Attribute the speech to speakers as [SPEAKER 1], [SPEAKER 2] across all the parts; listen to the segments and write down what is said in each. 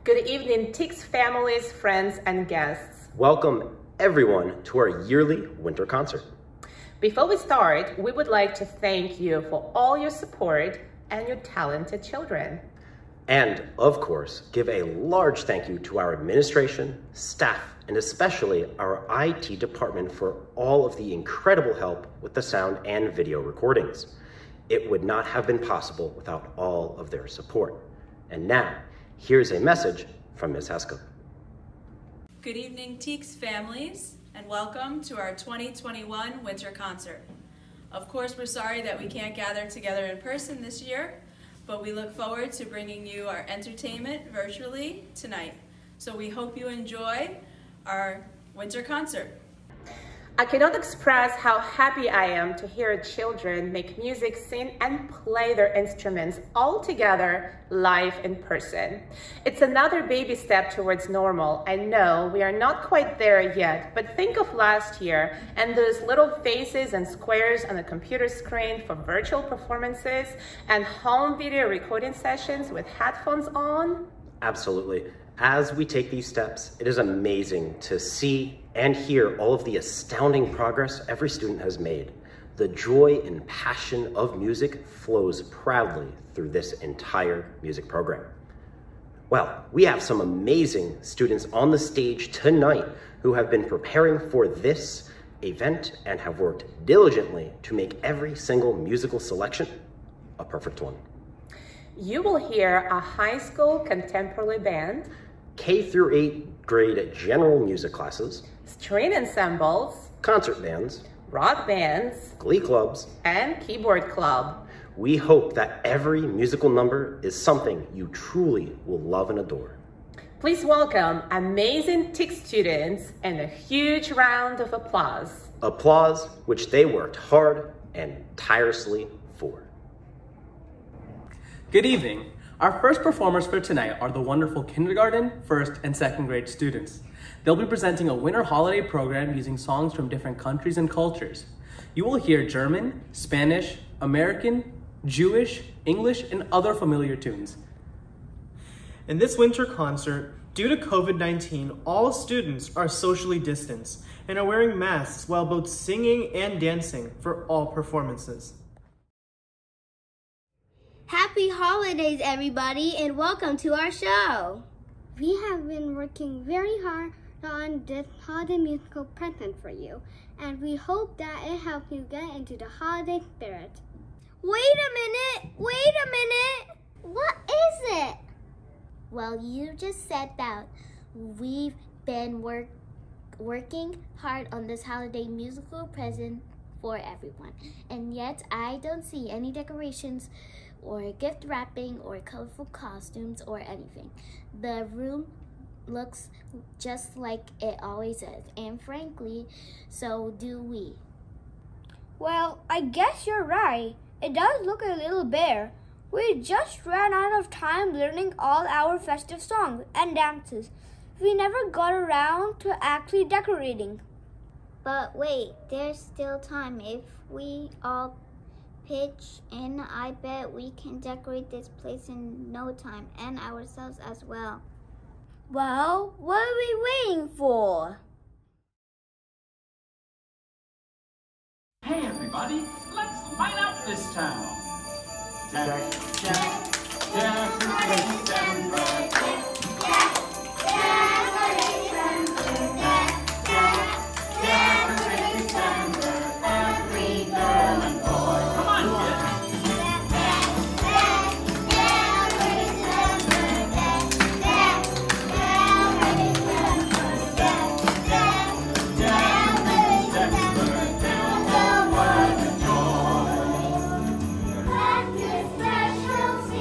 [SPEAKER 1] Good evening, TICS families, friends, and guests.
[SPEAKER 2] Welcome everyone to our yearly winter concert.
[SPEAKER 1] Before we start, we would like to thank you for all your support and your talented children.
[SPEAKER 2] And of course, give a large thank you to our administration, staff, and especially our IT department for all of the incredible help with the sound and video recordings. It would not have been possible without all of their support. And now, here's a message from Ms. Heska.
[SPEAKER 3] Good evening, TICS families, and welcome to our 2021 winter concert. Of course, we're sorry that we can't gather together in person this year, but we look forward to bringing you our entertainment virtually tonight. So we hope you enjoy our winter concert.
[SPEAKER 1] I cannot express how happy I am to hear children make music, sing, and play their instruments all together live in person. It's another baby step towards normal. I know we are not quite there yet, but think of last year and those little faces and squares on the computer screen for virtual performances and home video recording sessions with headphones on.
[SPEAKER 2] Absolutely. As we take these steps, it is amazing to see and hear all of the astounding progress every student has made. The joy and passion of music flows proudly through this entire music program. Well, we have some amazing students on the stage tonight who have been preparing for this event and have worked diligently to make every single musical selection a perfect one.
[SPEAKER 1] You will hear a high school contemporary band,
[SPEAKER 2] K through 8th grade general music classes,
[SPEAKER 1] string ensembles,
[SPEAKER 2] concert bands,
[SPEAKER 1] rock bands,
[SPEAKER 2] glee clubs,
[SPEAKER 1] and keyboard club.
[SPEAKER 2] We hope that every musical number is something you truly will love and adore.
[SPEAKER 1] Please welcome amazing TICS students and a huge round of applause.
[SPEAKER 2] Applause which they worked hard and tirelessly for.
[SPEAKER 4] Good evening. Our first performers for tonight are the wonderful kindergarten, first, and second grade students. They'll be presenting a winter holiday program using songs from different countries and cultures. You will hear German, Spanish, American, Jewish, English, and other familiar tunes.
[SPEAKER 5] In this winter concert, due to COVID-19, all students are socially distanced and are wearing masks while both singing and dancing for all performances.
[SPEAKER 6] Happy holidays, everybody, and welcome to our show. We have been working very hard on this holiday musical present for you, and we hope that it helps you get into the holiday spirit. Wait a minute! What is it?
[SPEAKER 7] Well, you just said that we've been working hard on this holiday musical present for everyone, and yet I don't see any decorations or gift wrapping or colorful costumes or anything. The room looks just like it always is, and frankly, so do we.
[SPEAKER 6] Well, I guess you're right. It does look a little bare. We just ran out of time learning all our festive songs and dances. We never got around to actually decorating.
[SPEAKER 7] But wait, there's still time. If we all pitch in, I bet we can decorate this place in no time, and ourselves as well.
[SPEAKER 6] Well, what are we waiting for?
[SPEAKER 8] Hey everybody, let's light up this town. Jack, Jack, decorate December. Decorate December, every girl and boy. Come on, kids.
[SPEAKER 7] Special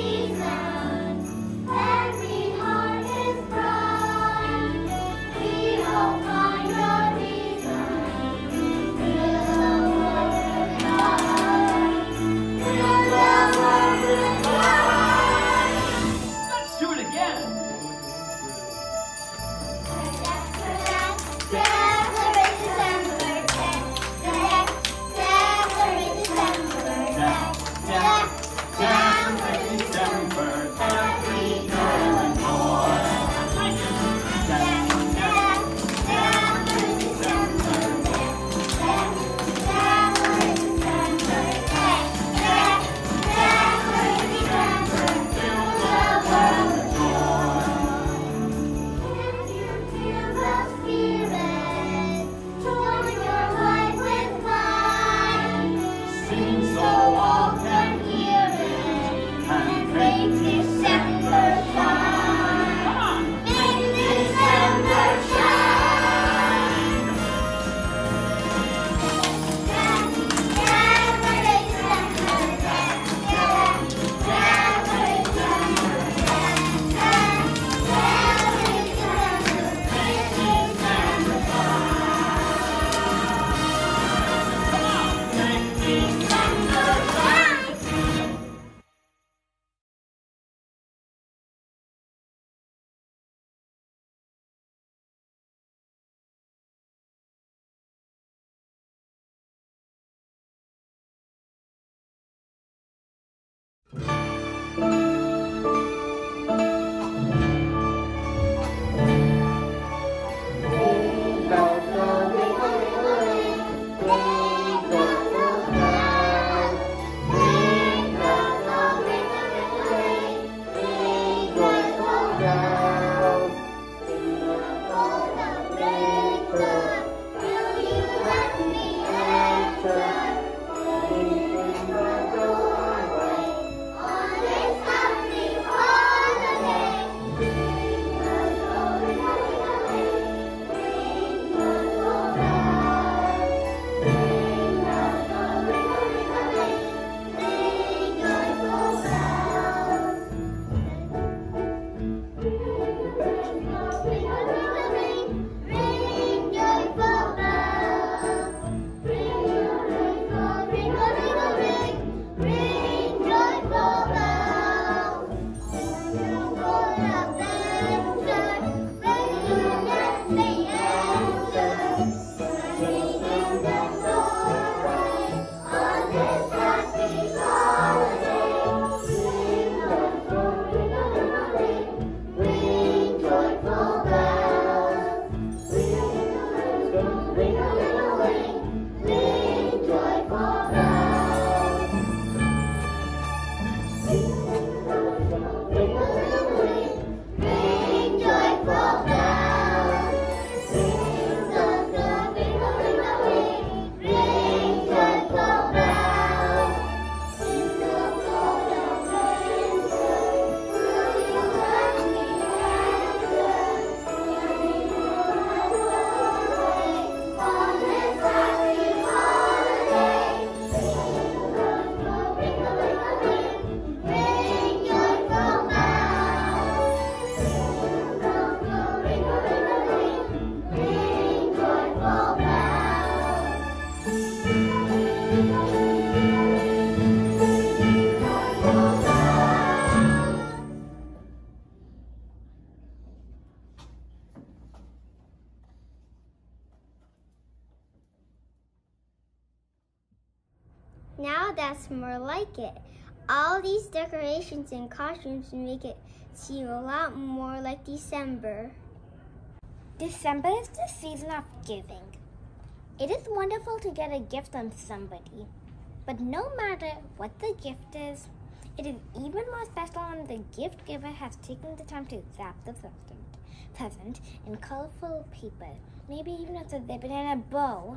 [SPEAKER 6] Now that's more like it. All these decorations and costumes make it seem a lot more like December.
[SPEAKER 9] December is the season of giving. It is wonderful to get a gift from somebody. But no matter what the gift is, it is even more special when the gift giver has taken the time to wrap the present in colorful paper, maybe even with a ribbon and a bow.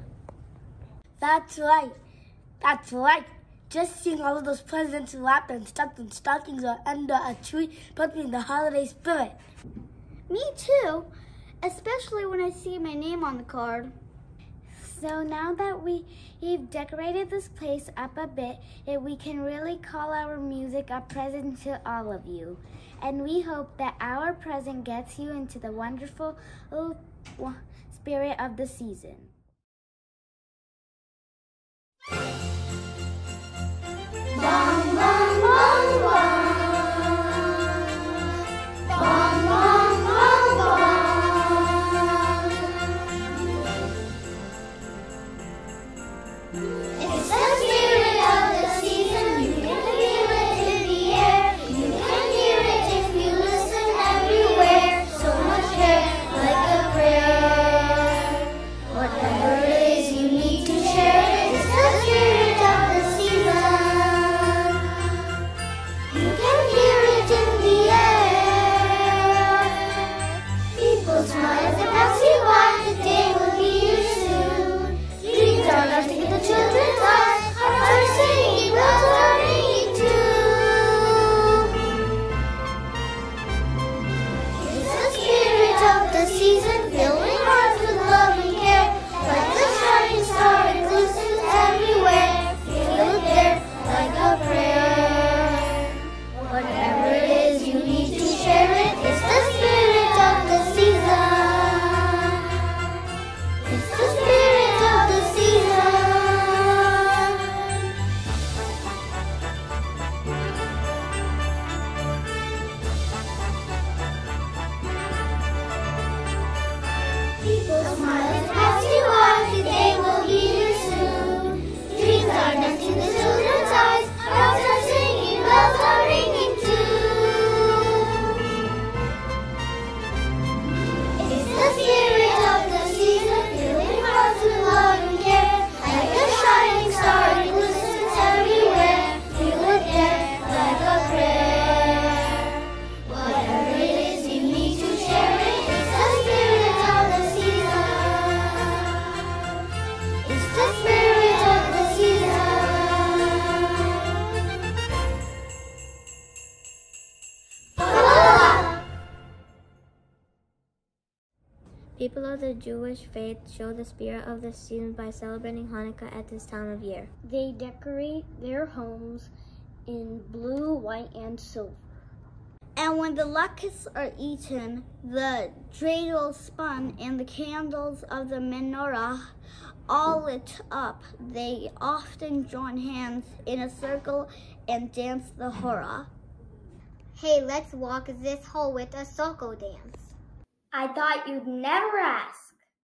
[SPEAKER 10] That's right. That's right. Just seeing all of those presents wrapped and stuffed in stockings or under a tree puts me in the holiday spirit.
[SPEAKER 6] Me too, especially when I see my name on the card.
[SPEAKER 9] So now that we've decorated this place up a bit, we can really call our music a present to all of you. And we hope that our present gets you into the wonderful spirit of the season.
[SPEAKER 6] Bum, bum, bum, bum. Bum, bum, bum, bum. It's the spirit of the season. You can feel it in the air. You can hear it if you listen everywhere. So much care, like a prayer. Whatever it is you need to share, it's the spirit of the season. You can hear it in the air. People smile as they pass you by. The day will be here soon. Dreams are lasting in the children's eyes. Hearts are singing, bells are ringing too. It's the spirit of the season, filling hearts with love and care. Like the shining star, it glistens everywhere. Feel it there, like a prayer. Whatever it is you need to share it, it's the spirit of the season. It's the spirit of the season. People smile as pass you by. The day will be here soon. Dreams are dancing in the children's eyes. Hearts are singing, bells are ringing too.
[SPEAKER 9] People of the Jewish faith show the spirit of the season by celebrating Hanukkah at this time of year.
[SPEAKER 6] They decorate their homes in blue, white, and silver. And when the locusts are eaten, the dreidel spun and the candles of the menorah all lit up, they often join hands in a circle and dance the hora.
[SPEAKER 9] Hey, let's walk this hole with a circle dance.
[SPEAKER 6] I thought you'd never ask.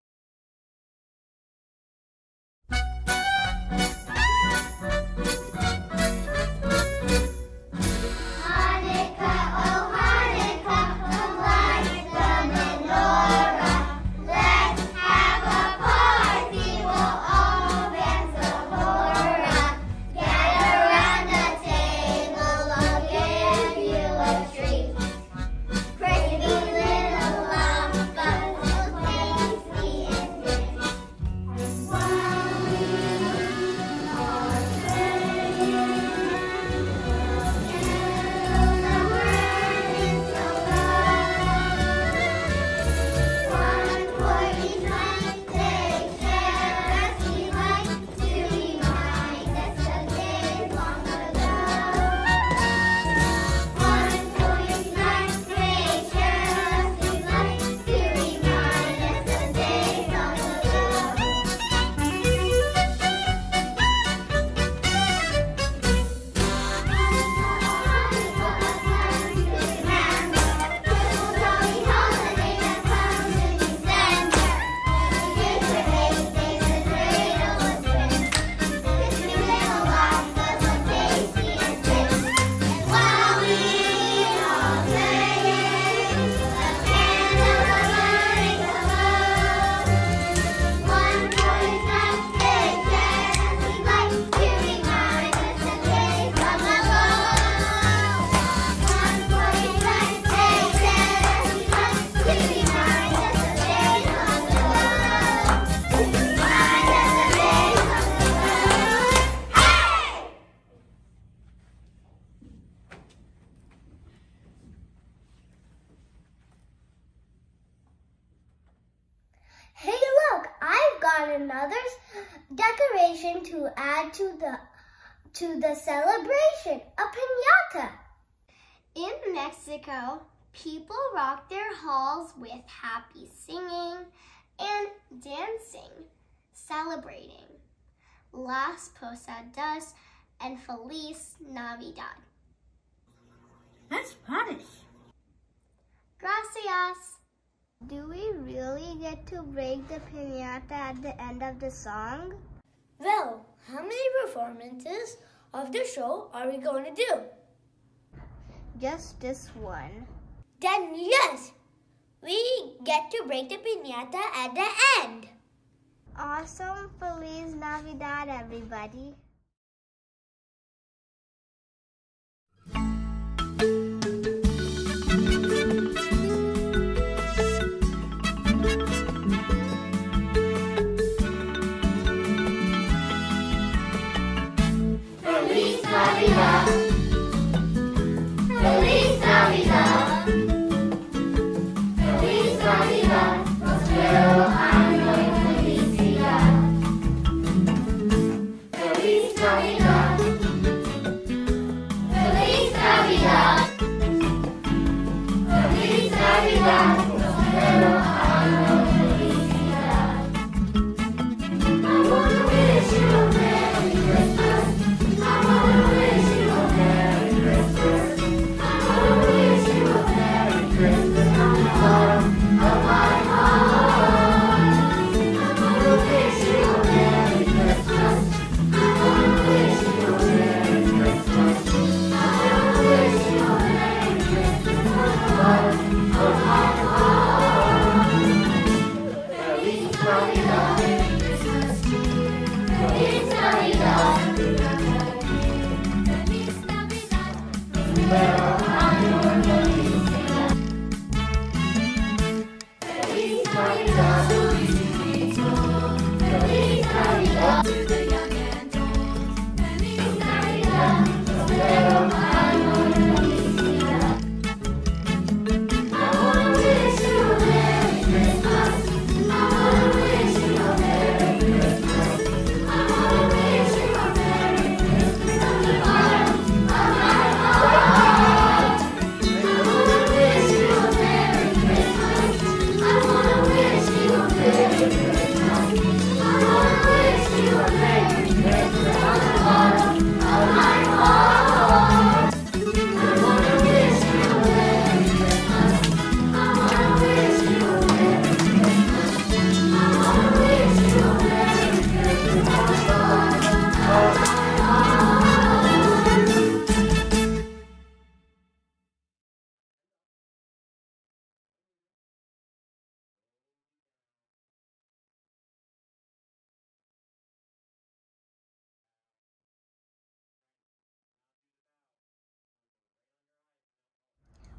[SPEAKER 9] Another decoration to add to the celebration, a piñata. In Mexico, people rock their halls with happy singing and dancing, celebrating Las Posadas and Feliz Navidad.
[SPEAKER 6] That's Spanish.
[SPEAKER 9] Gracias. Do we really get to break the piñata at the end of the song?
[SPEAKER 10] Well, how many performances of the show are we going to do?
[SPEAKER 9] Just this one.
[SPEAKER 10] Then yes, we get to break the piñata at the end.
[SPEAKER 9] Awesome. Feliz Navidad, everybody.
[SPEAKER 11] Feliz Navidad. Feliz Navidad. Feliz Navidad. Prospero año y felicidad. Feliz Navidad. Feliz Navidad. Feliz Navidad. Prospero año y felicidad. I wanna wish you a Merry Christmas. I wanna wish you a Merry Christmas. I wanna wish you a Merry Christmas from the bottom of my heart. I wanna wish you a Merry Christmas. I wanna wish you a Merry Christmas. I wanna wish you a Merry Christmas from the bottom of my heart. Feliz Navidad. Feliz Navidad. Pero año y felicidad. Feliz Navidad. Feliz Navidad. Feliz Navidad. Pero año y felicidad. I wanna wish you a Merry Christmas.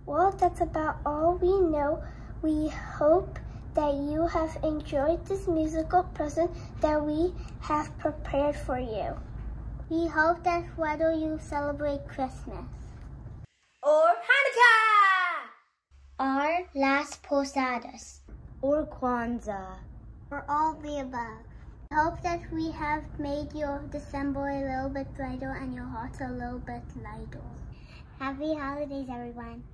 [SPEAKER 9] Well, that's about all we know. We hope that you have enjoyed this musical present that we have prepared for you.
[SPEAKER 6] We hope that whether you celebrate Christmas
[SPEAKER 10] Or Hanukkah!
[SPEAKER 6] or Las Posadas
[SPEAKER 10] Or Kwanzaa.
[SPEAKER 6] or all the above. We hope that we have made your December a little bit brighter and your hearts a little bit lighter. Happy holidays, everyone.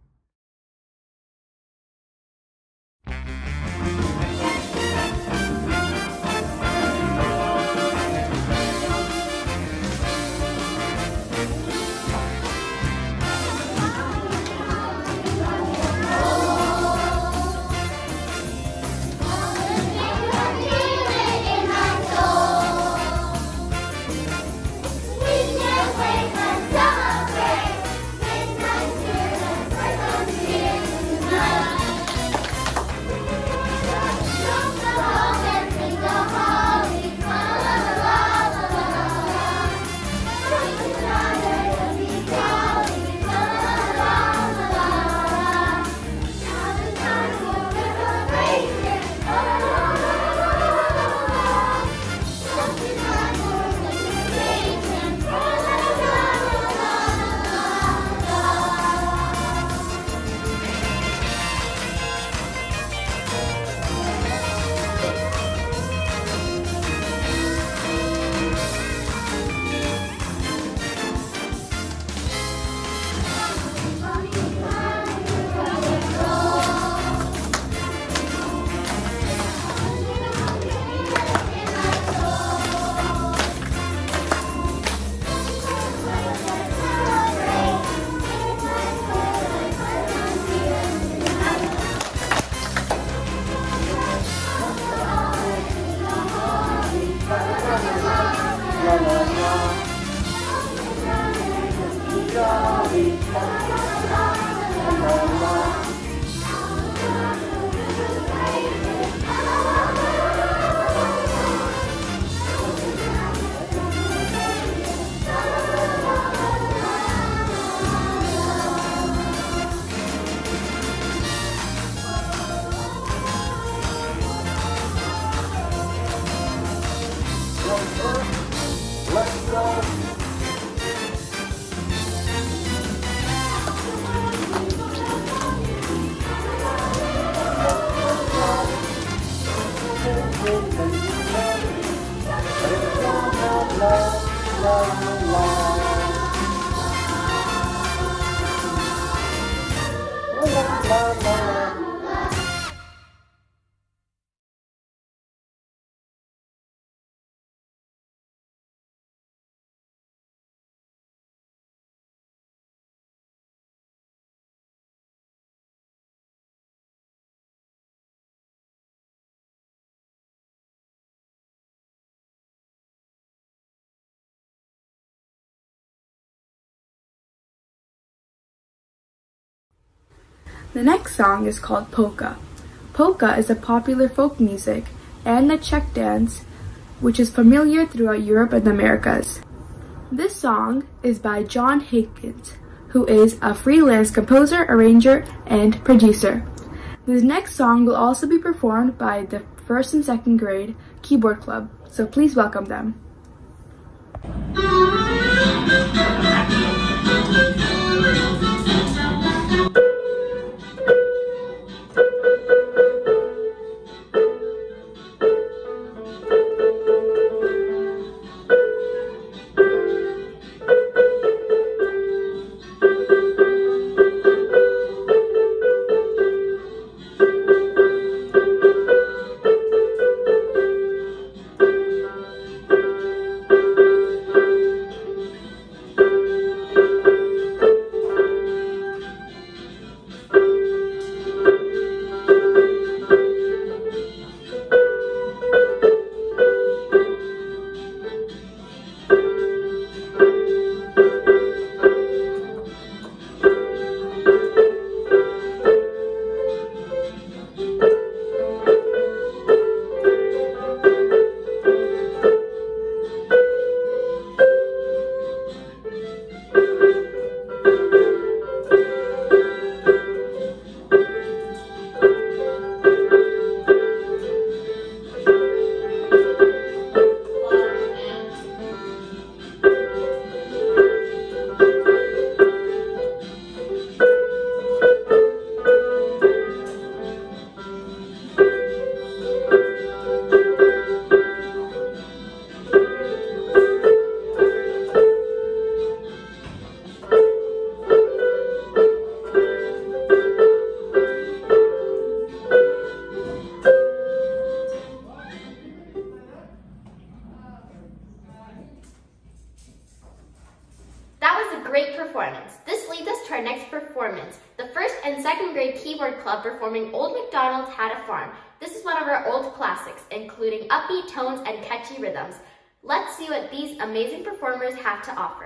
[SPEAKER 12] The next song is called Polka. Polka is a popular folk music and a Czech dance which is familiar throughout Europe and the Americas. This song is by John Higgins, who is a freelance composer, arranger, and producer. This next song will also be performed by the 1st and 2nd grade keyboard club, so please welcome them.
[SPEAKER 13] performance. This leads us to our next performance, the 1st and 2nd grade keyboard club performing Old MacDonald Had a Farm. This is one of our old classics, including upbeat tones and catchy rhythms. Let's see what these amazing performers have to offer.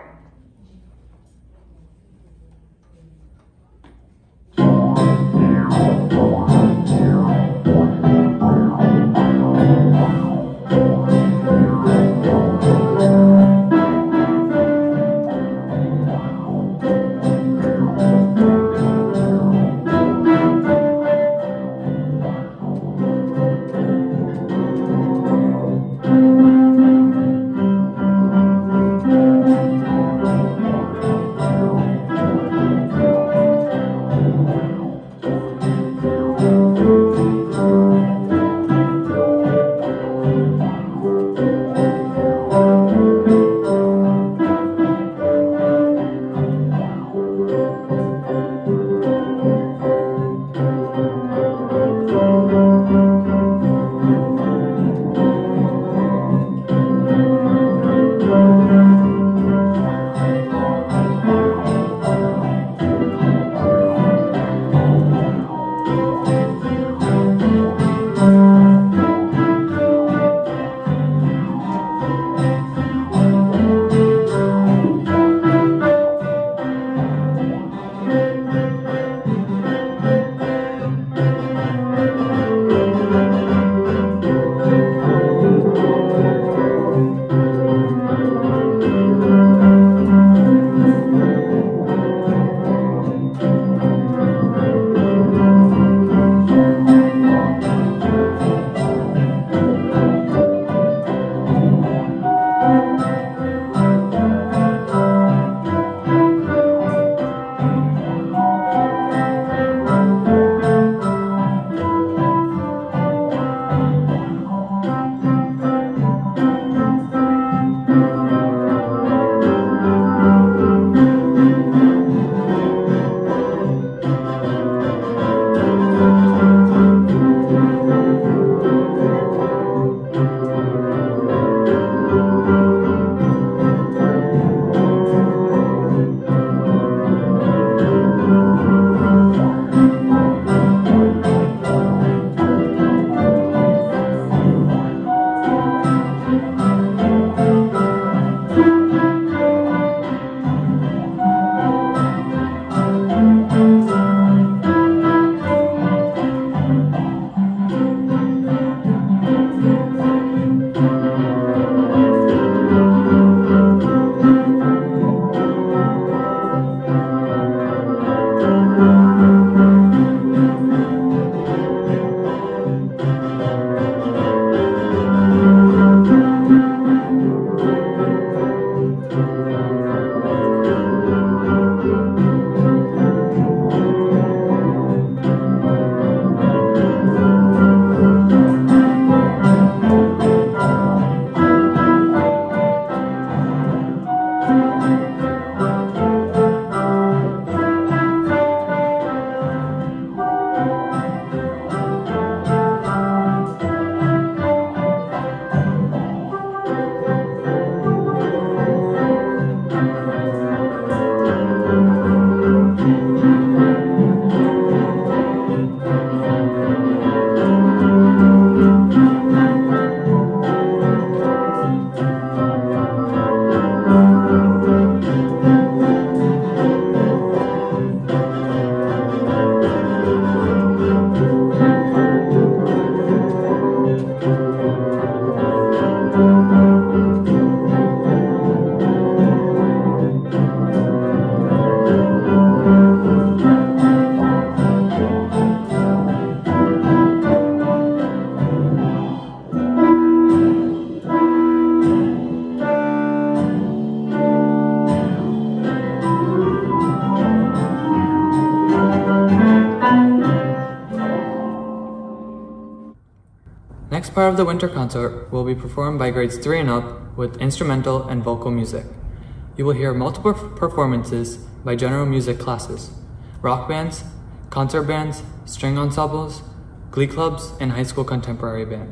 [SPEAKER 14] Next part of the winter concert will be performed by grades 3 and up with instrumental and vocal music. You will hear multiple performances by general music classes, rock bands, concert bands, string ensembles, glee clubs, and high school contemporary band.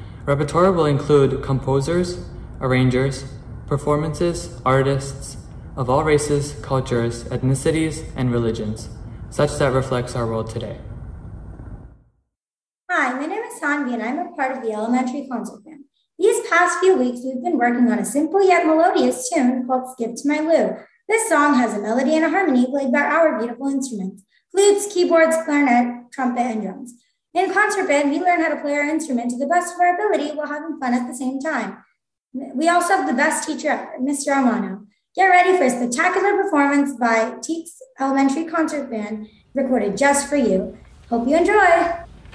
[SPEAKER 14] Repertoire will include composers, arrangers, performances, artists, of all races, cultures, ethnicities, and religions, such that reflects our world today.
[SPEAKER 15] Hi, my name is Sanvi and I'm a part of the elementary concert band. These past few weeks, we've been working on a simple yet melodious tune called Skip to My Lou. This song has a melody and a harmony played by our beautiful instruments: flutes, keyboards, clarinet, trumpet, and drums. In concert band, we learn how to play our instrument to the best of our ability while having fun at the same time. We also have the best teacher ever, Mr. Amano. Get ready for a spectacular performance by Teeks Elementary Concert Band, recorded just for you. Hope you enjoy!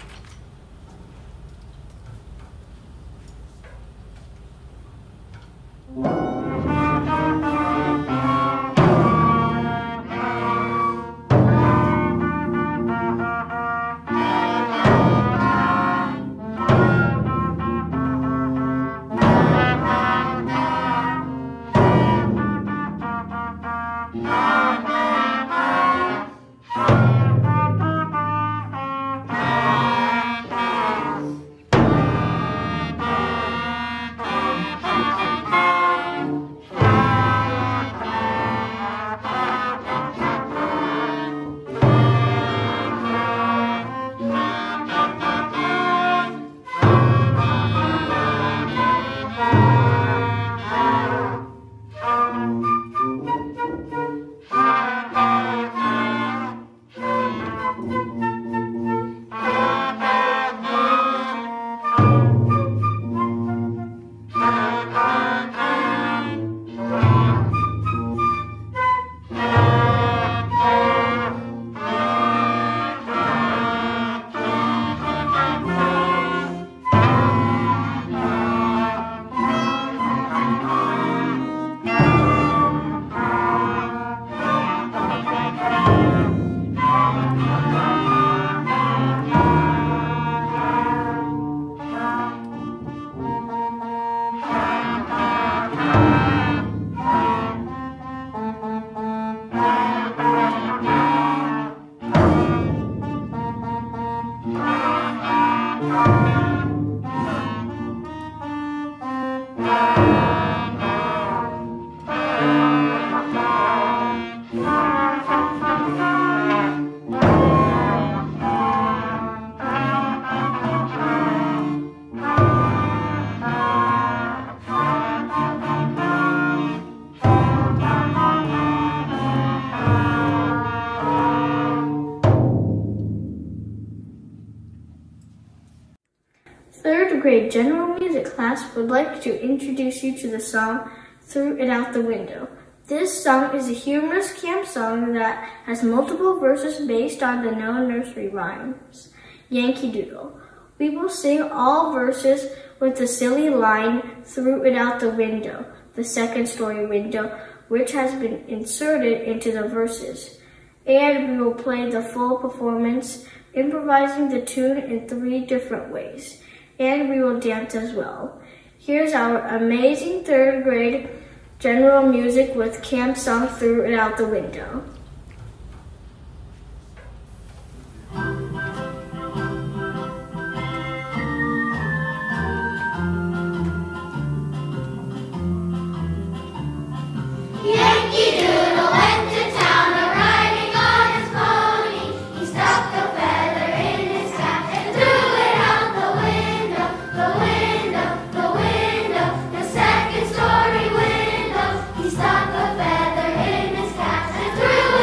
[SPEAKER 16] Third grade general music class would like to introduce you to the song Threw It Out the Window. This song is a humorous camp song that has multiple verses based on the known nursery rhymes, Yankee Doodle. We will sing all verses with the silly line, "Threw it out the window," the second story window, which has been inserted into the verses. And we will play the full performance, improvising the tune in 3 different ways. And we will dance as well. Here's our amazing 3rd grade general music with camp song Threw It Out the Window.
[SPEAKER 11] Yankee Doodle went to town riding on his pony. He stuck a feather in his cap and threw it out the window, the window, the window, the second story window. He stuck a feather in his cap and threw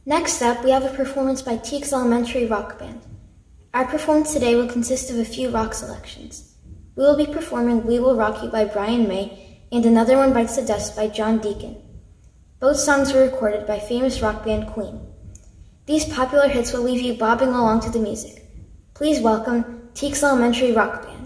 [SPEAKER 17] Next up, we have a performance by Teeks Elementary Rock Band. Our performance today will consist of a few rock selections. We will be performing We Will Rock You by Brian May and Another One Bites the Dust by John Deacon. Both songs were recorded by famous rock band Queen. These popular hits will leave you bobbing along to the music. Please welcome Teeks Elementary Rock Band.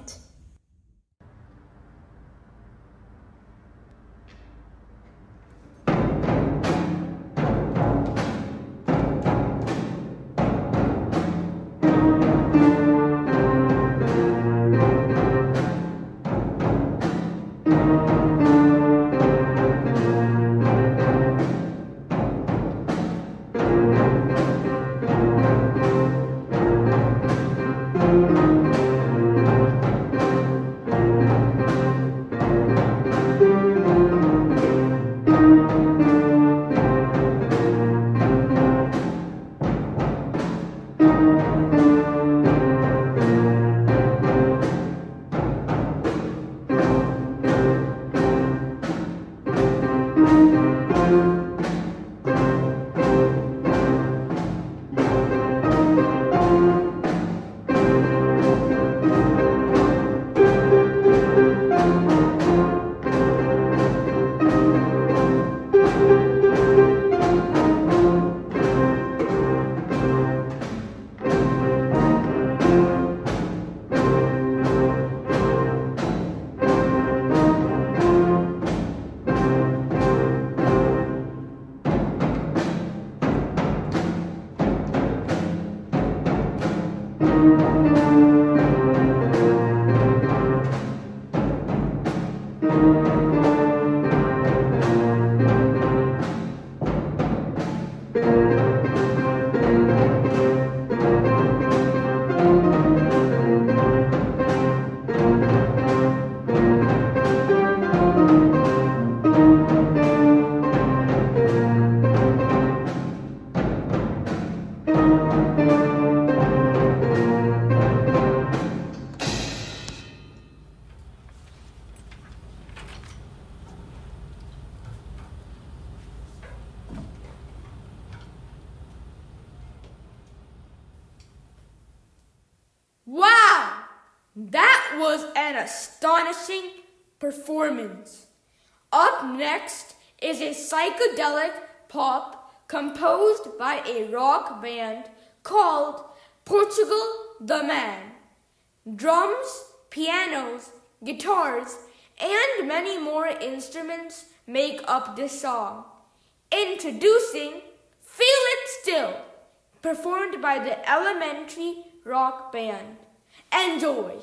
[SPEAKER 18] Wow! That was an astonishing performance. Up next is a psychedelic pop composed by a rock band called Portugal the Man. Drums, pianos, guitars, and many more instruments make up this song. Introducing Feel It Still, performed by the Elementary Rock Band. Enjoy!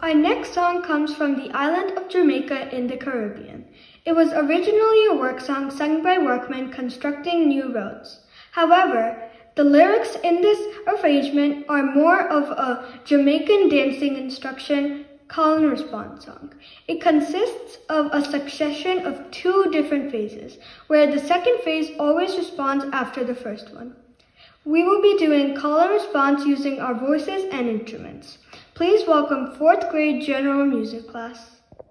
[SPEAKER 12] Our next song comes from the island of Jamaica in the Caribbean. It was originally a work song sung by workmen constructing new roads. However, the lyrics in this arrangement are more of a Jamaican dancing instruction call and response song. It consists of a succession of 2 different phases, where the second phase always responds after the first one. We will be doing call and response using our voices and instruments. Please welcome 4th grade general music class.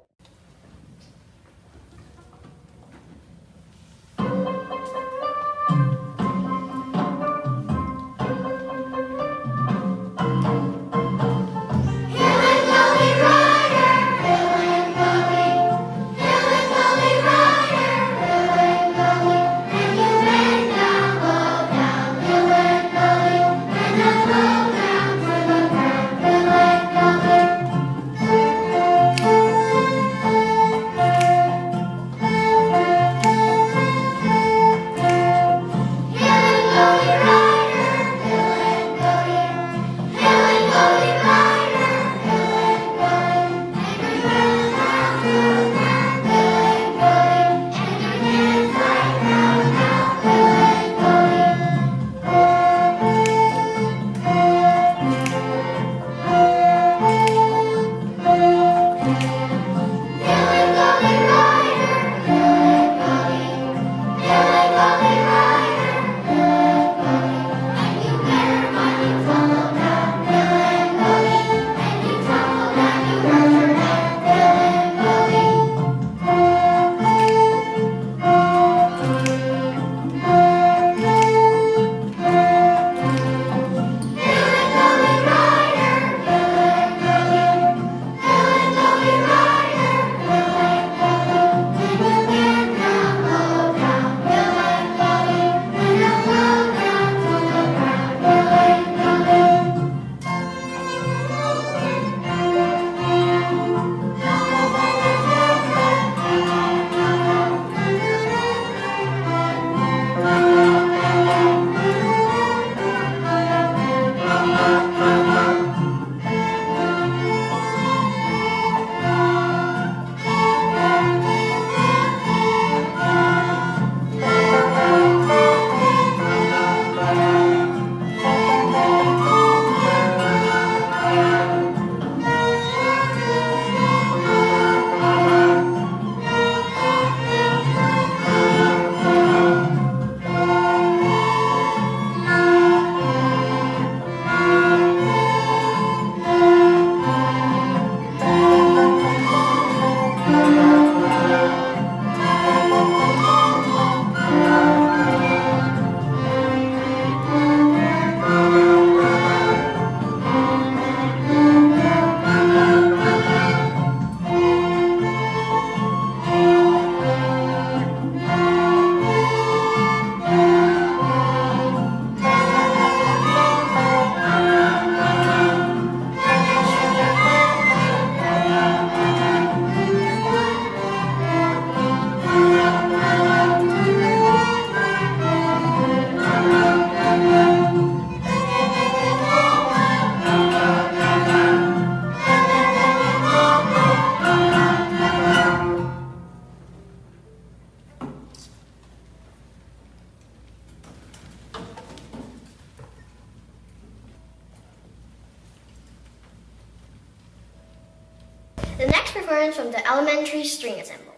[SPEAKER 9] The next performance from the Elementary String Ensemble.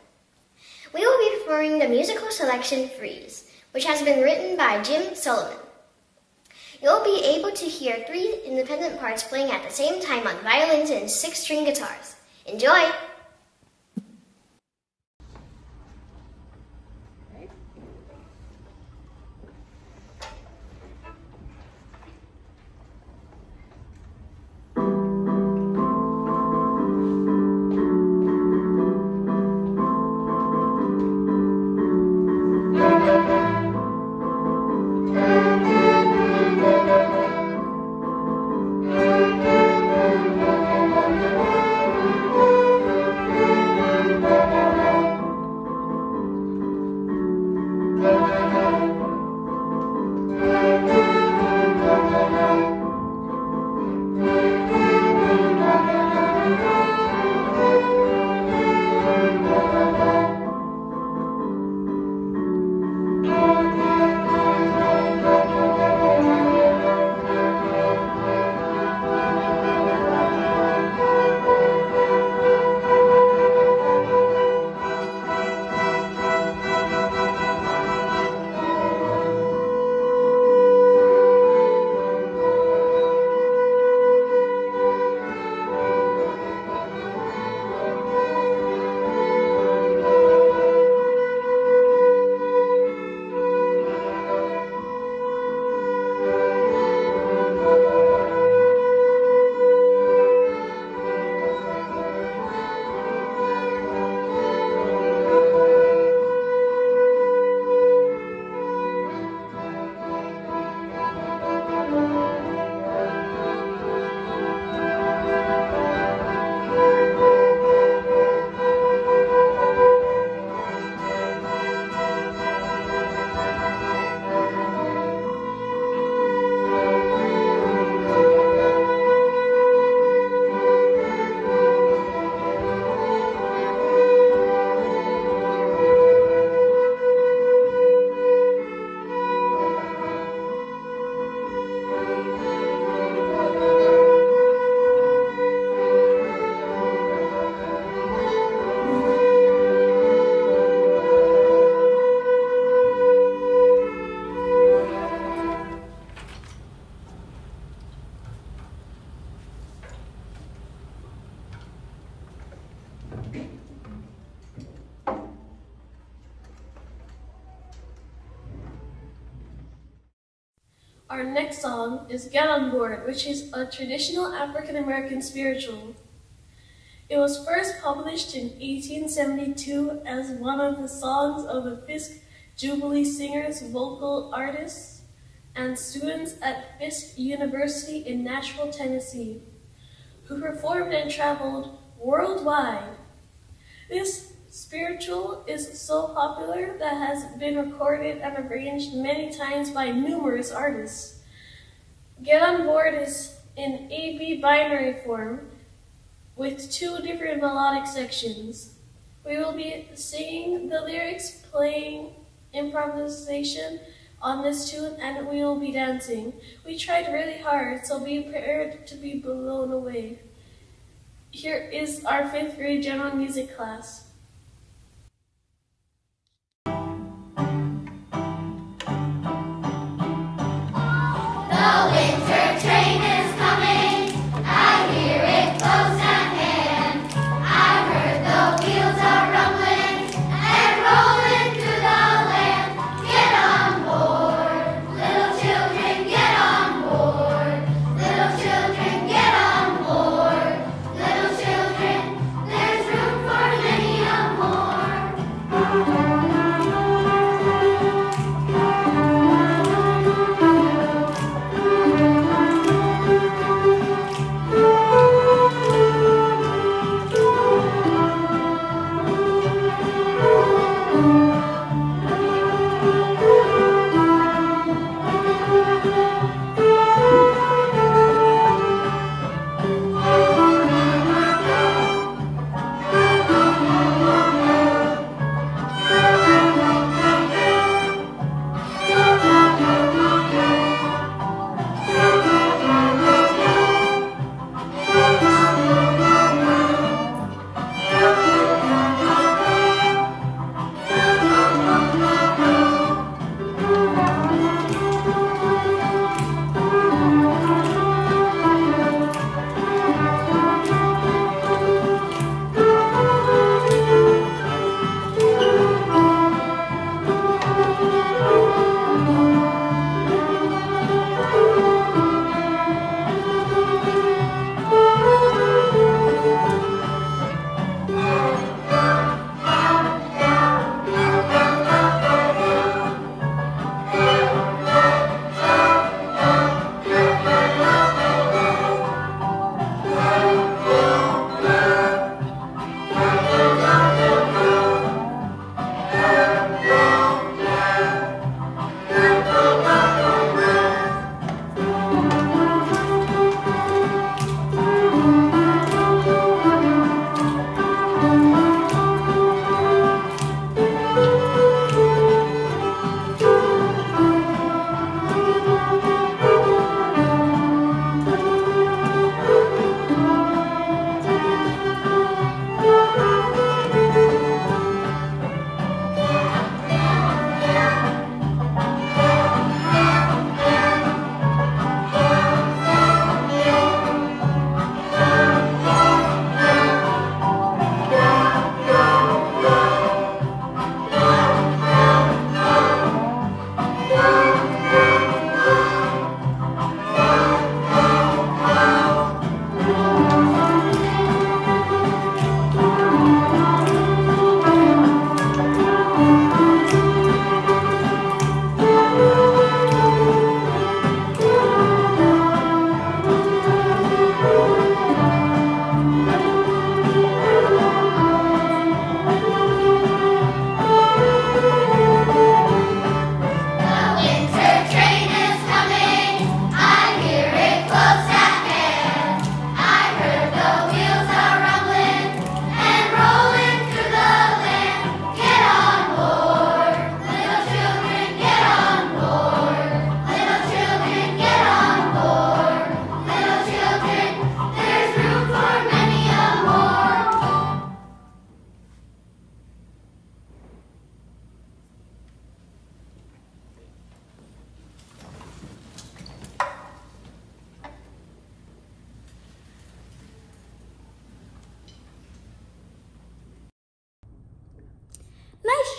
[SPEAKER 9] We will be performing the musical selection Freeze, which has been written by Jim Sullivan. You'll be able to hear 3 independent parts playing at the same time on violins and 6-string guitars. Enjoy!
[SPEAKER 11] Thank you.
[SPEAKER 16] Our next song is Get On Board, which is a traditional African American spiritual. It was first published in 1872 as one of the songs of the Fisk Jubilee Singers, vocal artists, and students at Fisk University in Nashville, Tennessee, who performed and traveled worldwide. This spiritual is so popular that has been recorded and arranged many times by numerous artists. Get On Board is in AB binary form with 2 different melodic sections. We will be singing the lyrics, playing improvisation on this tune, and we will be dancing. We tried really hard, so be prepared to be blown away. Here is our 5th grade general music class.
[SPEAKER 11] The winter train is coming, I hear it close at hand. I heard the wheels are rumbling and rolling through the land. Get on board, little children, get on board. Little children, get on board. Little children, there's room for many more.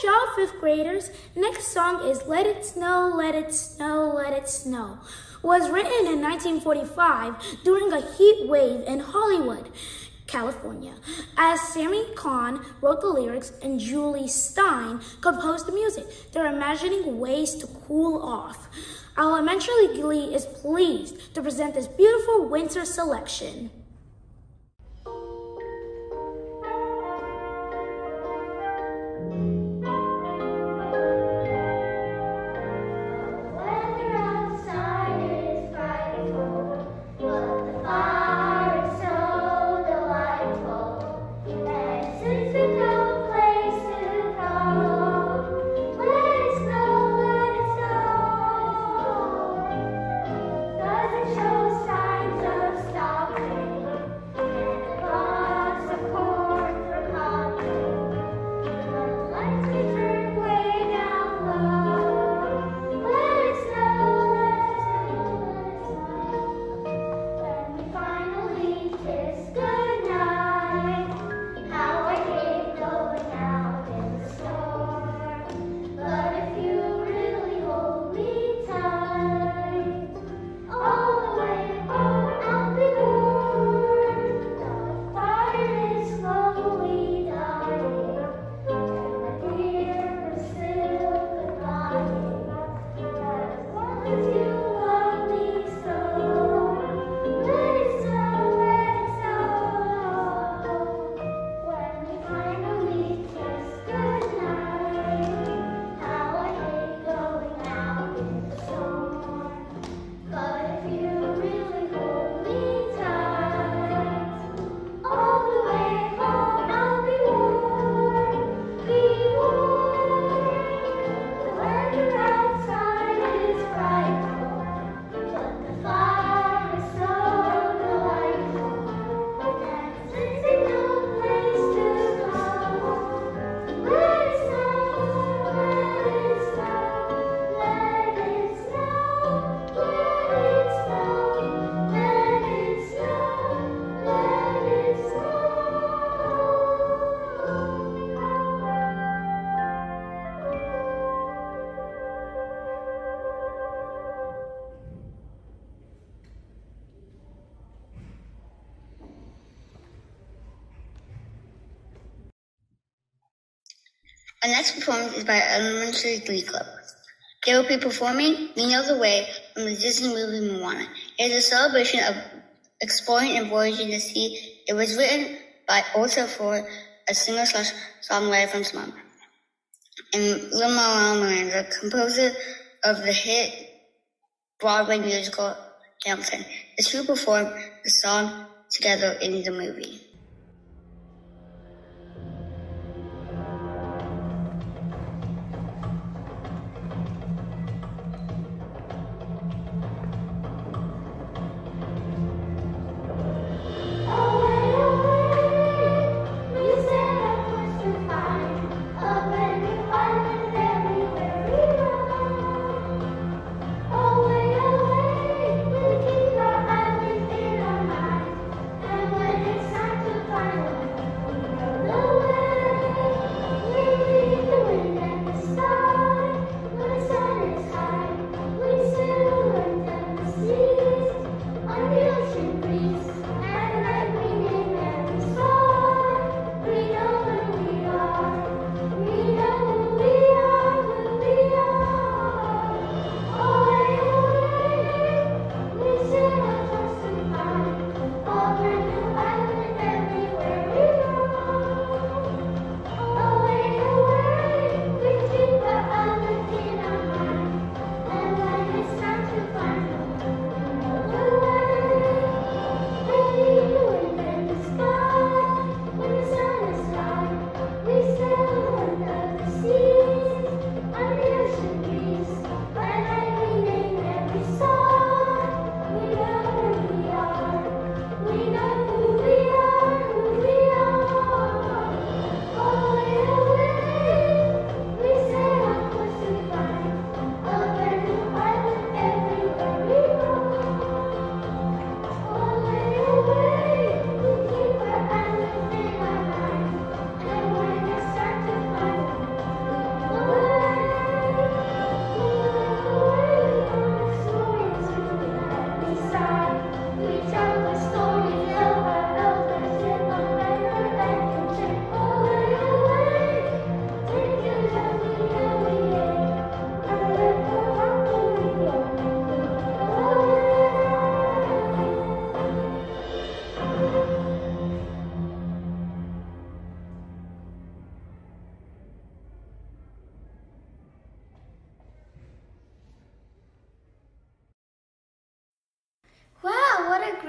[SPEAKER 19] y'all, 5th graders. Next song is Let It Snow, Let It Snow, Let It Snow. Was written in 1945 during a heat wave in Hollywood, California, as Sammy Kahn wrote the lyrics and Julie Stein composed the music. They're imagining ways to cool off. Our elementary glee is pleased to present this beautiful winter selection.
[SPEAKER 20] Our next performance is by our elementary glee club. They will be performing We Know the Way from the Disney movie Moana. It is a celebration of exploring and voyaging the sea. It was written by also for a singer/songwriter from Smum. And Lin-Manuel Miranda, composer of the hit Broadway musical Hamilton. The two performed the song together in the movie.
[SPEAKER 11] Time to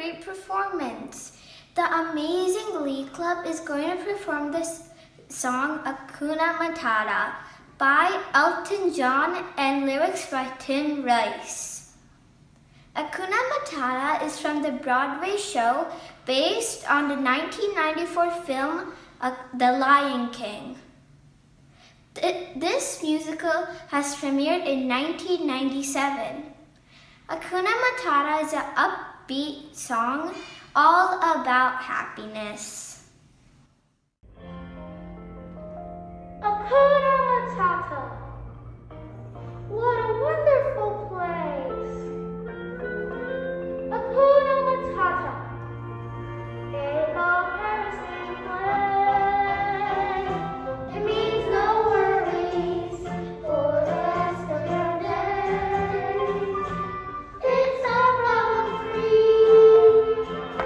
[SPEAKER 9] great performance. The amazing Glee Club is going to perform this song Hakuna Matata by Elton John and lyrics by Tim Rice. Hakuna Matata is from the Broadway show based on the 1994 film The Lion King. This musical has premiered in 1997. Hakuna Matata is an upbeat song all about happiness.
[SPEAKER 19] Hakuna Matata. What a wonderful place. Hakuna Matata. Ain't no Paris place. It means no worries for the rest of your day. It's all problem free.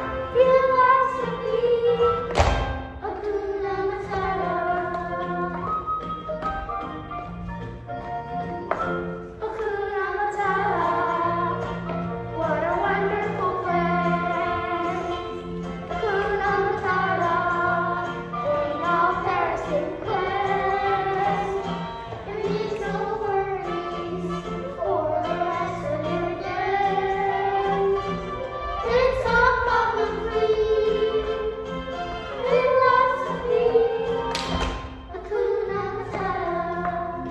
[SPEAKER 19] Philosophy. Hakuna Matata. Hakuna Matata, what a wonderful place. Hakuna Matata, ain't no Paris in place. It means no worries for the rest of your day. It's all problem free. Philosophy. Hakuna Matata.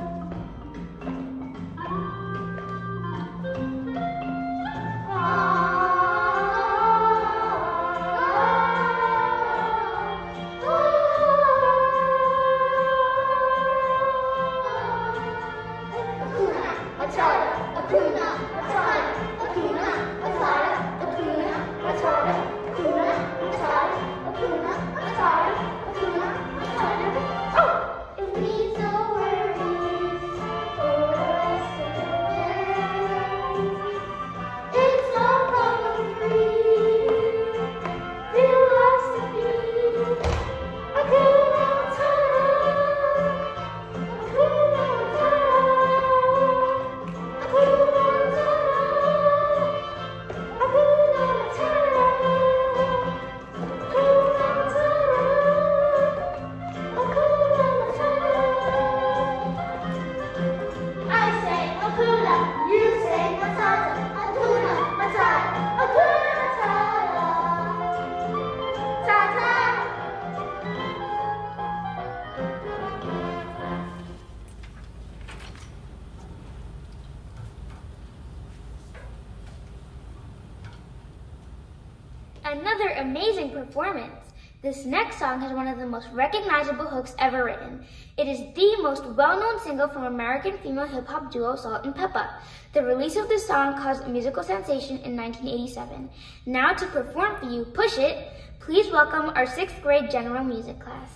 [SPEAKER 19] It means no worries for the rest of the day. It's all problem free. Philosophy. Hakuna Matata. Hakuna Matata. Hakuna Matata. Hakuna Matata. Hakuna Matata. I say Hakuna, you say Matata. Hakuna Matata. Hakuna Matata. Ta-ta.
[SPEAKER 9] Another amazing performance. This next song has one of the most recognizable hooks ever written. It is the most well-known single from American female hip-hop duo Salt and Peppa. The release of this song caused a musical sensation in 1987. Now to perform for you Push It, please welcome our 6th grade general music class.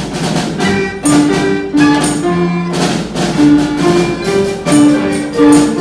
[SPEAKER 11] Thank you.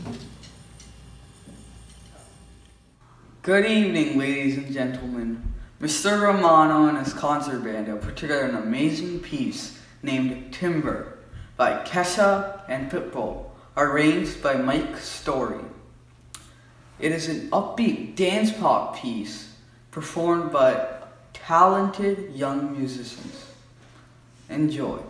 [SPEAKER 21] Good evening, ladies and gentlemen. Mr. Romano and his concert band have put together an amazing piece named Timber by Kesha and Pitbull, arranged by Mike Story. It is an upbeat dance pop piece performed by talented young musicians. Enjoy.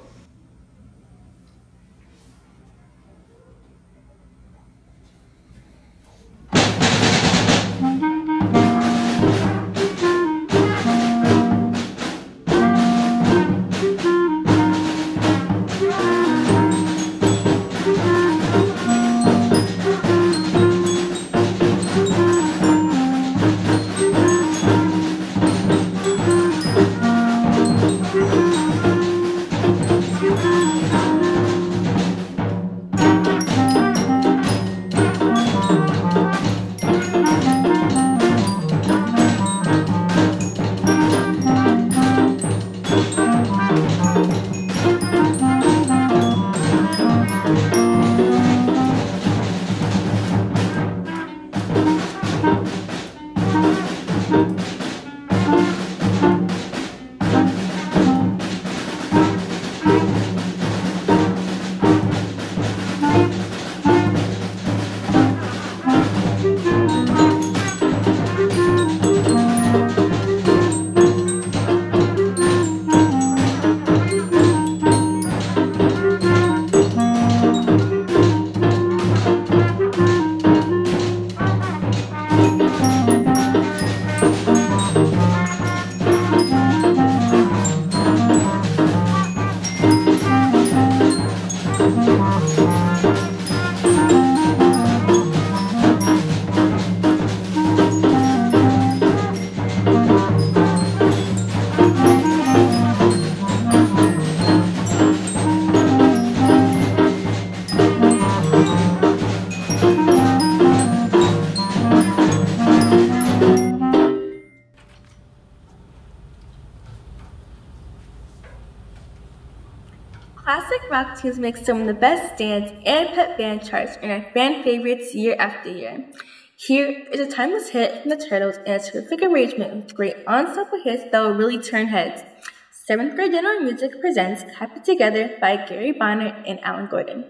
[SPEAKER 22] Classic rock tunes make some of the best dance and pep band charts and are fan favorites year after year. Here is a timeless hit from the Turtles and a terrific arrangement with great ensemble hits that will really turn heads. 7th grade general music presents Happy Together by Gary Bonner and Alan Gordon.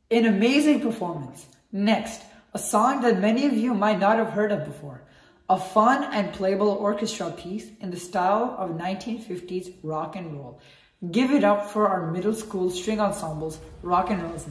[SPEAKER 1] An amazing performance. Next, a song that many of you might not have heard of before. A fun and playable orchestra piece in the style of 1950s rock and roll. Give it up for our middle school string ensembles, Rock and Rosin.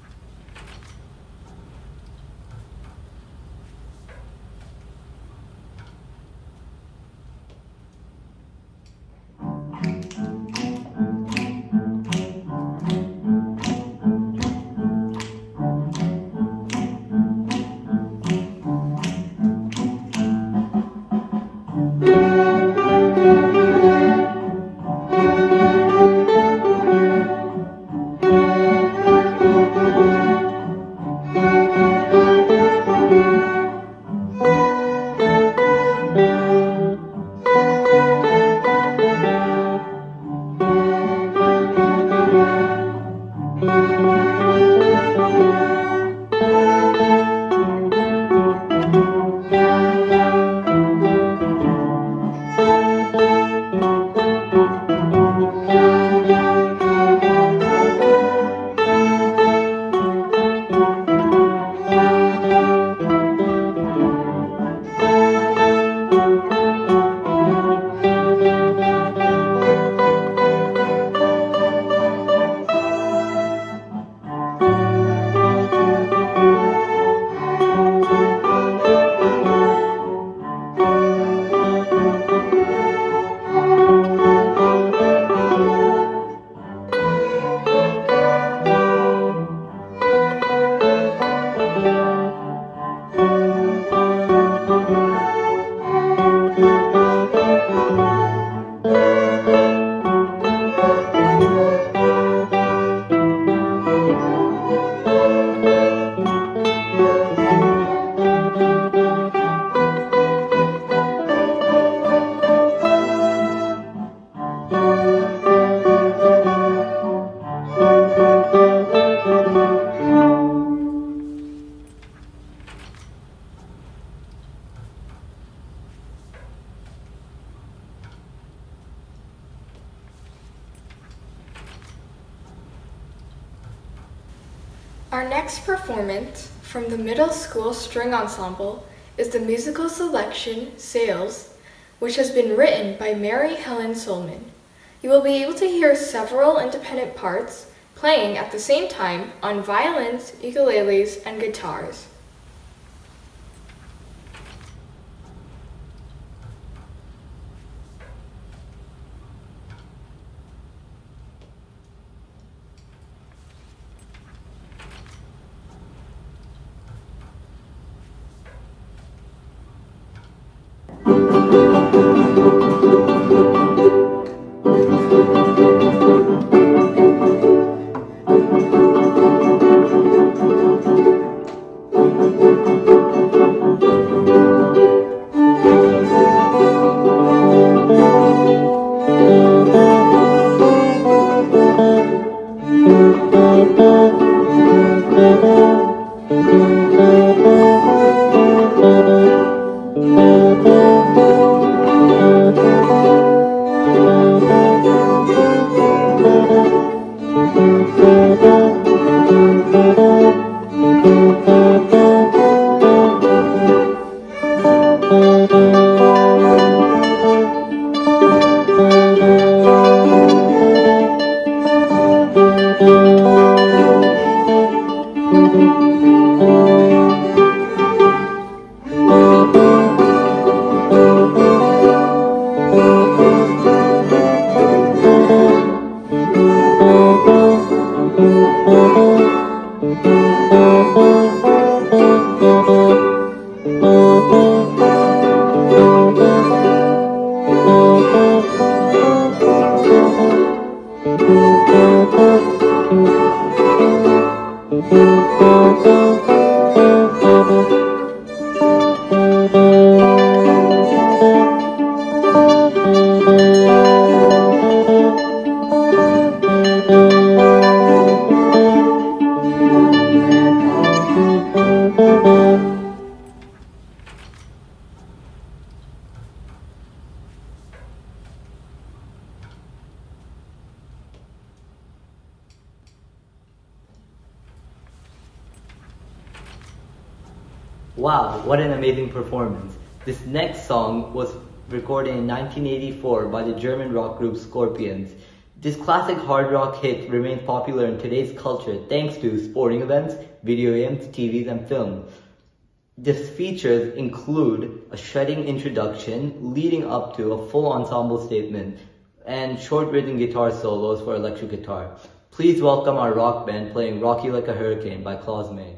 [SPEAKER 12] Our next performance from the Middle School String Ensemble is the musical selection, Sails, which has been written by Mary Helen Solman. You will be able to hear several independent parts playing at the same time on violins, ukuleles, and guitars.
[SPEAKER 2] Wow, what an amazing performance. This next song was recorded in 1984 by the German rock group Scorpions. This classic hard rock hit remains popular in today's culture thanks to sporting events, video games, TVs, and film. This features include a shredding introduction leading up to a full ensemble statement and short rhythm guitar solos for electric guitar. Please welcome our rock band playing Rock You Like a Hurricane by Claus May.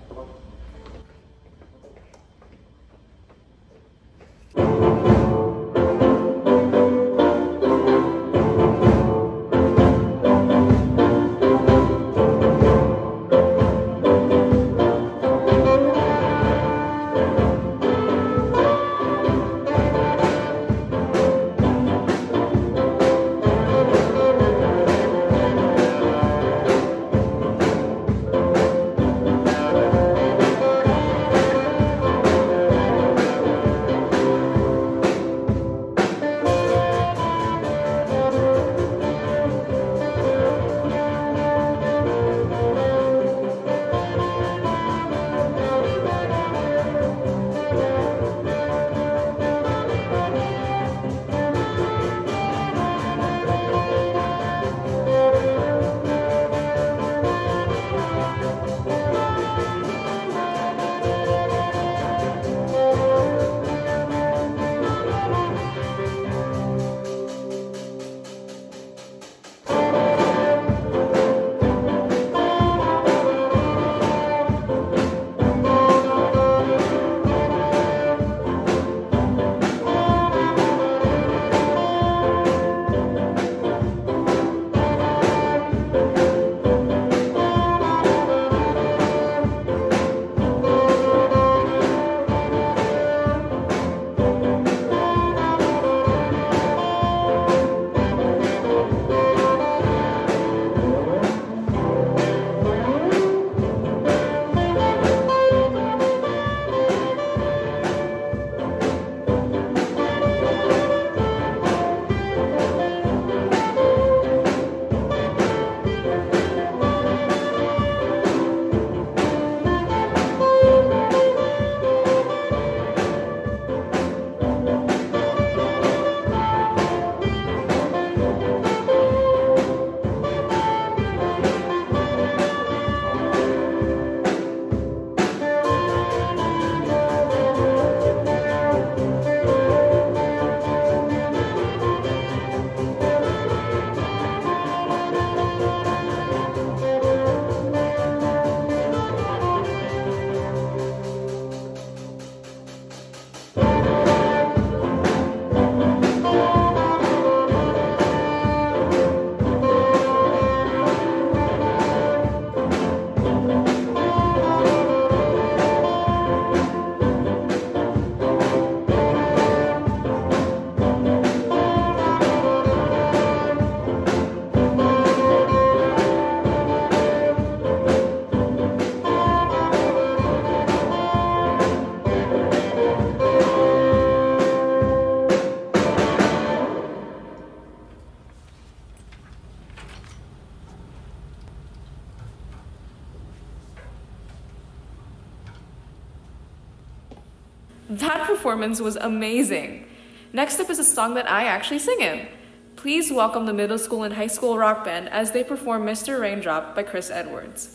[SPEAKER 3] That performance was amazing. Next up is a song that I actually sing in. Please welcome the middle school and high school rock band as they perform Mr. Raindrop by Chris Edwards.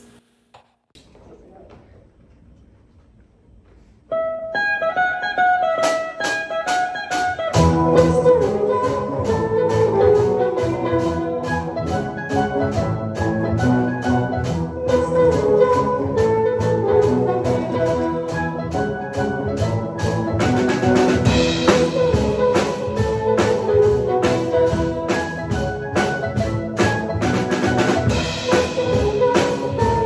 [SPEAKER 11] Thank you.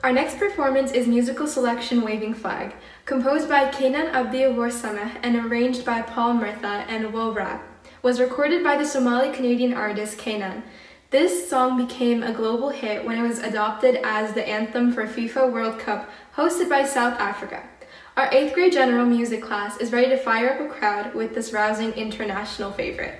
[SPEAKER 12] Our next performance is musical selection Waving Flag, composed by Kenan Abdi-Awar Sameh and arranged by Paul Murtha and Will Rapp. Was recorded by the Somali-Canadian artist Kenan. This song became a global hit when it was adopted as the anthem for FIFA World Cup hosted by South Africa. Our 8th grade general music class is ready to fire up a crowd with this rousing international favorite.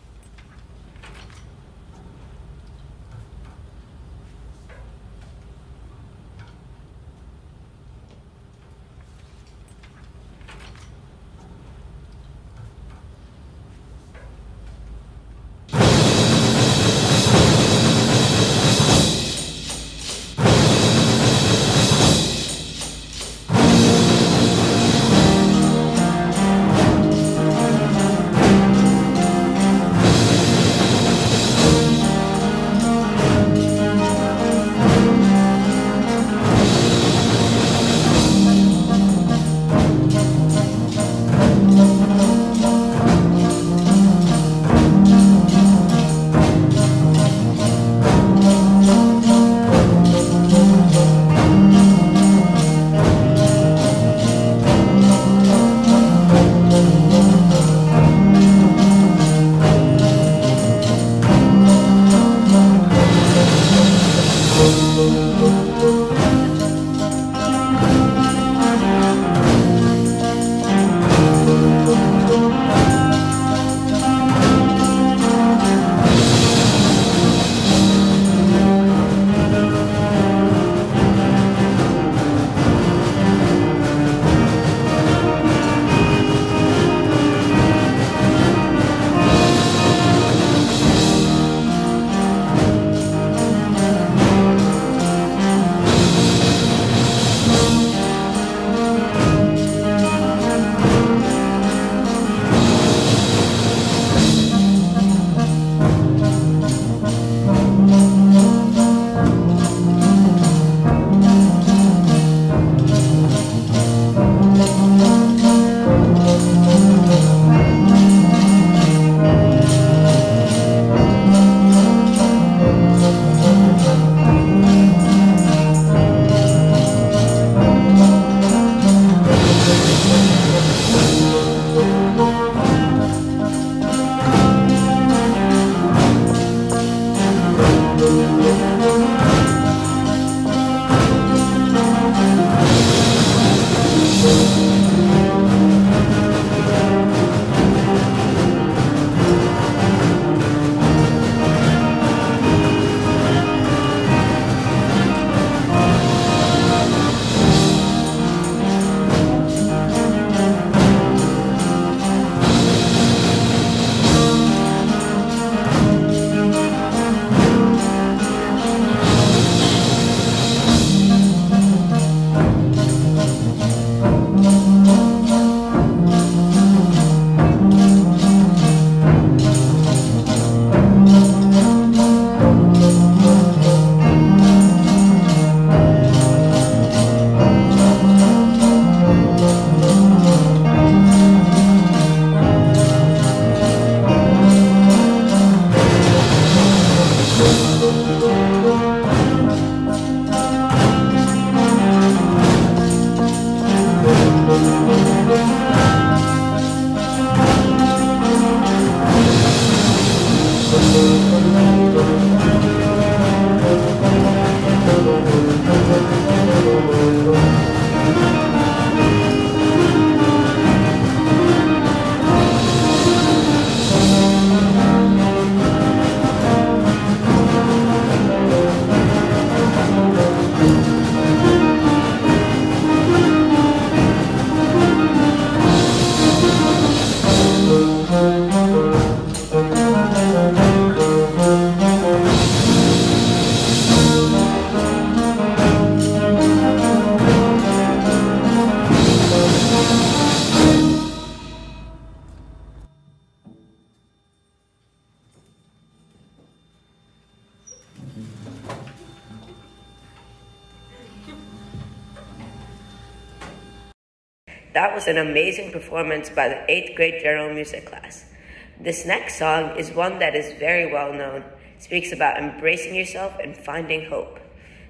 [SPEAKER 4] That was an amazing performance by the 8th grade general music class. This next song is one that is very well known. It speaks about embracing yourself and finding hope.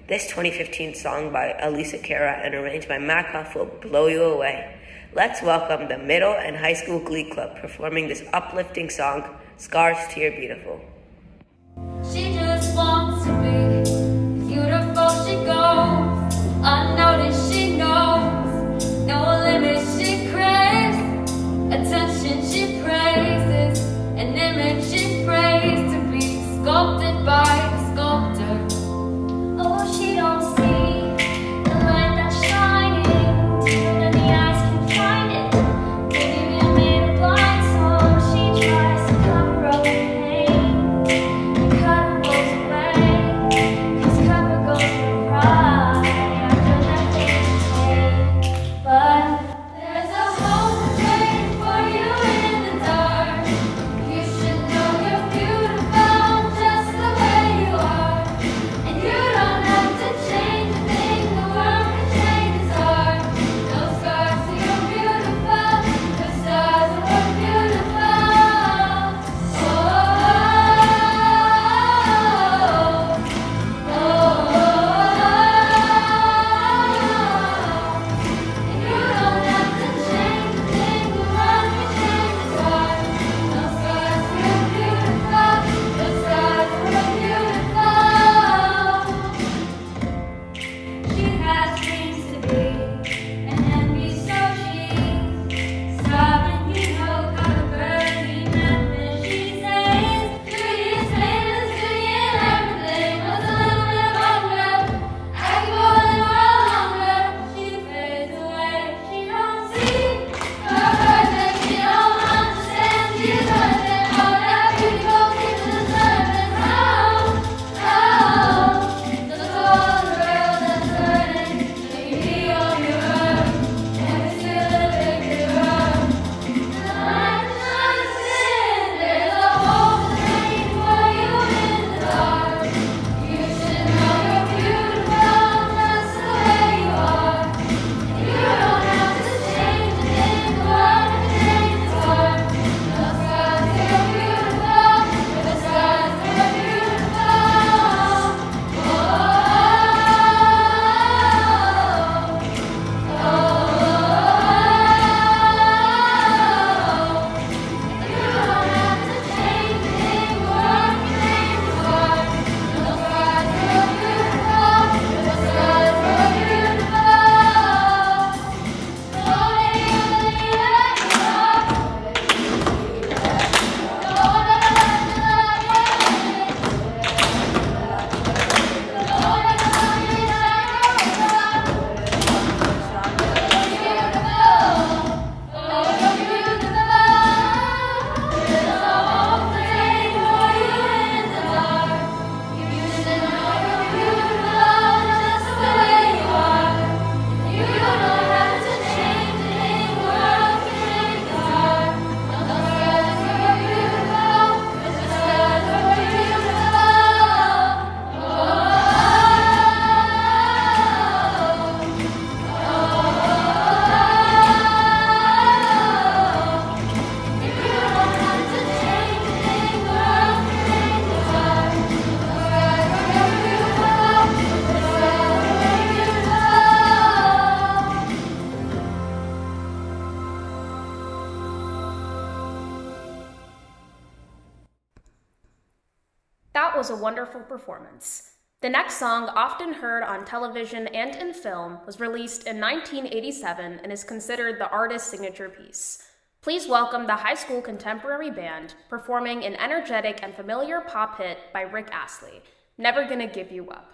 [SPEAKER 4] This 2015 song by Alisa Cara and arranged by Mac Huff will blow you away. Let's welcome the middle and high school glee club performing this uplifting song, Scars to Your Beautiful.
[SPEAKER 11] She just wants to be beautiful, she goes unnoticed, she knows no limits, she craves attention, she praises an image, she prays to be sculpted by the sculptor. Oh, she don't see the light that's shining deeper than the eyes can find it. Maybe we're made of blind, so she tries to cover up the pain. The cover goes away, 'cause cover goes to pride after that fades away. But there's a hope waiting for you in the dark. You should know you're beautiful just the way you are. And you don't have to change a thing, the world can change its heart. No scars to your beautiful, the stars are beautiful. Oh, oh, oh, oh, and you don't have to change a thing, the world can change its heart. No scars to your beautiful, the stars are beautiful. She has dreams to be an envy, so she's starving. You know, got a burning nothing. She says, "Do you famous? Do you everything? What's a little bit longer? I can go a little longer." She fades away. She don't see her hurting. She don't understand. She's hurting. All that beautiful keeps the surface. Oh, the whole world that's hurting. Maybe on your earth, and we still pick it up. The light shines in. There's a hope that's waiting for you in the dark. You should know you're beautiful just the way you are. And you don't have to change a thing, the world can change its heart. The skies are beautiful, the skies are beautiful. Oh,
[SPEAKER 5] That was a wonderful performance. The next song, often heard on television and in film, was released in 1987 and is considered the artist's signature piece. Please welcome the high school contemporary band performing an energetic and familiar pop hit by Rick Astley, Never Gonna Give You Up.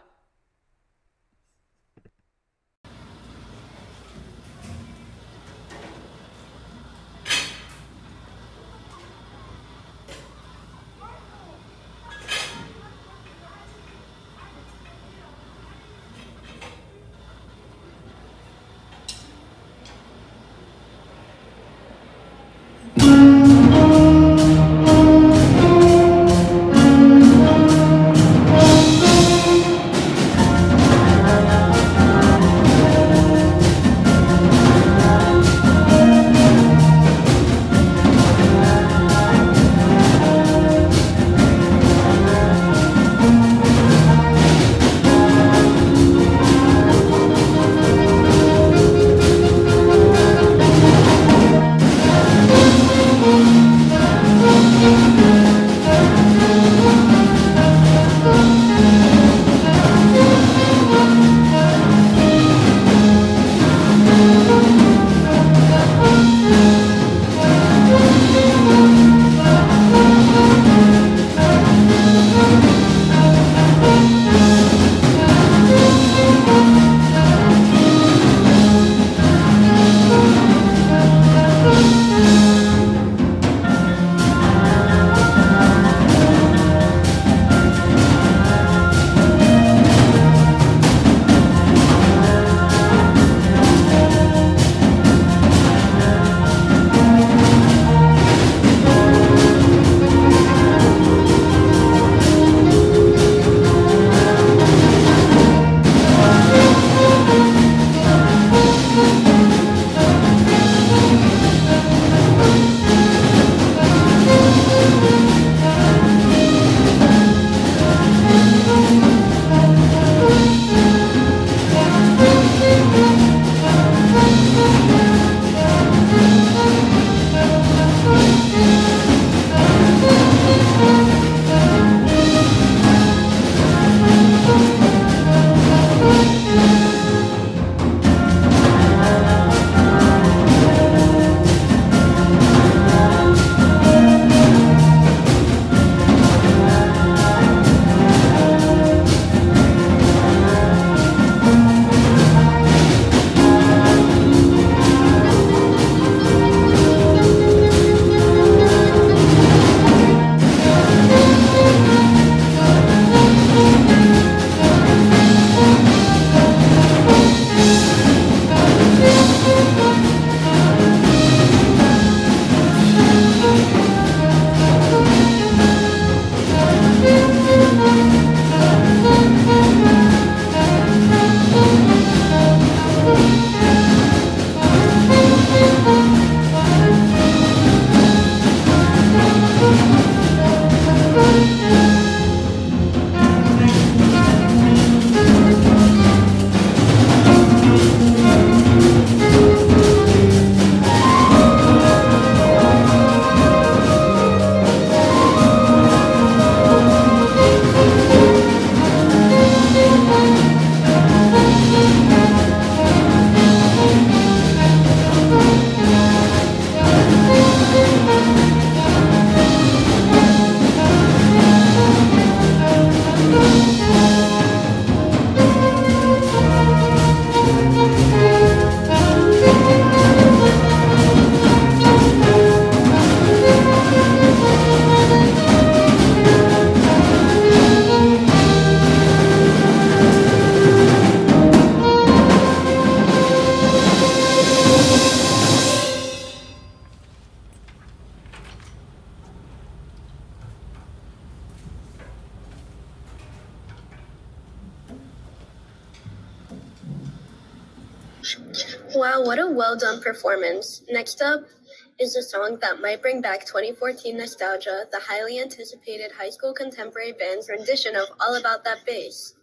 [SPEAKER 7] Wow, what a well done performance. Next up is a song that might bring back 2014 nostalgia, the highly anticipated high school contemporary band's rendition of All About That Bass.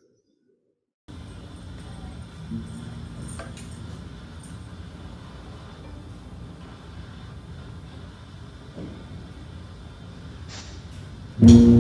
[SPEAKER 11] Mm-hmm.